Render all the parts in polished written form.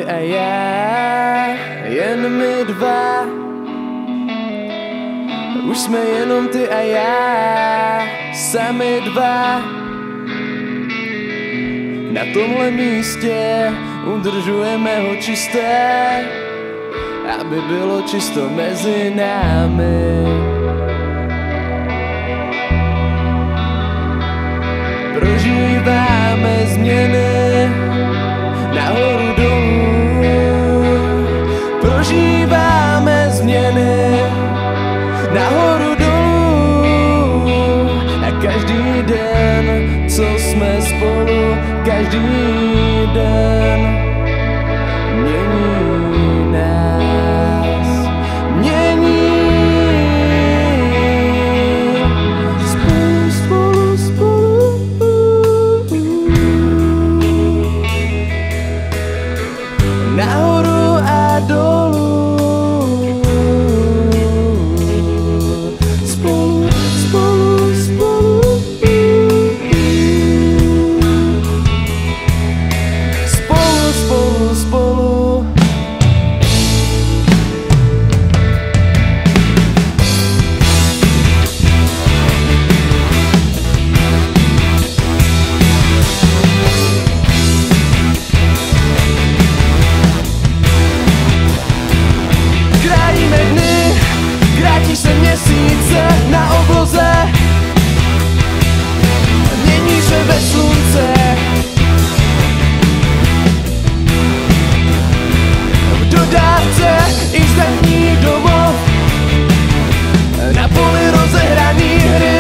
ty a já, jen my dva. Už jsme jenom ty a já, sami dva. Na tomhle místě udržujeme ho čisté, aby bylo čisto mezi námi. Prožíváme změny nahoru dolů. Prožíváme změny nahoru dolů. A každý den, co jsme spolu, každý den mění nás, mění. Spolu, nahoru a dolů. Spolu, spolu, spolu. Spolu, spolu, spolu. Krátíme dny, krátí se měsíce na obloze. Mění se ve slunce. V dodávce i zdaní domov. Na poli rozehraný hry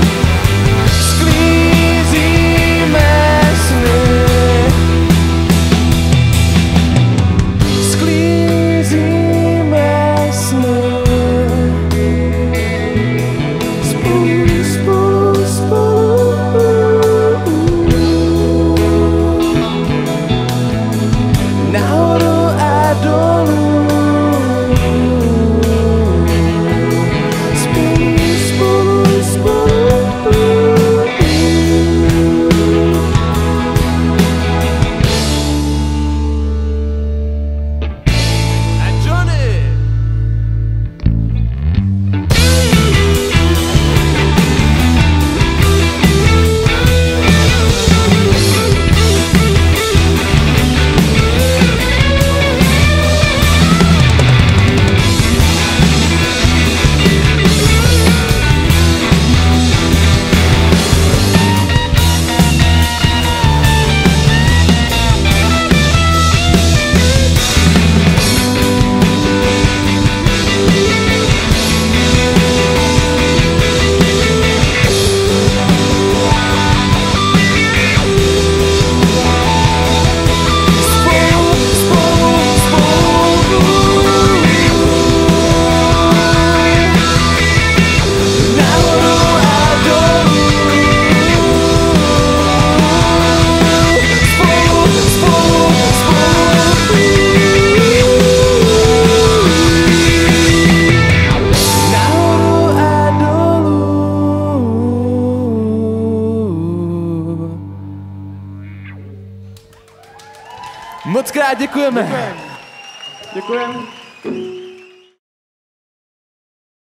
sklízíme sny. Sklízíme sny. Spolu, spolu, spolu. Nahoru a dolů. Spolu, spolu, spolu. A Johnny! Moc krát děkujeme. Děkujeme.